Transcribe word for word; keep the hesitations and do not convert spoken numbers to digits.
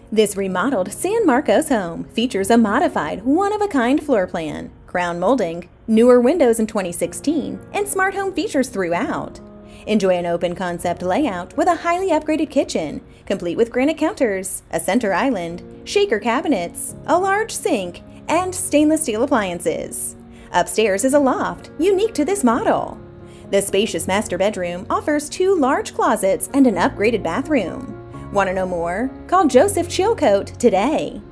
This remodeled San Marcos home features a modified, one-of-a-kind floor plan, crown molding, newer windows in twenty sixteen, and smart home features throughout. Enjoy an open concept layout with a highly upgraded kitchen, complete with granite counters, a center island, shaker cabinets, a large sink, and stainless steel appliances. Upstairs is a loft, unique to this model. The spacious master bedroom offers two large closets and an upgraded bathroom. Want to know more? Call Joseph Chilcote today.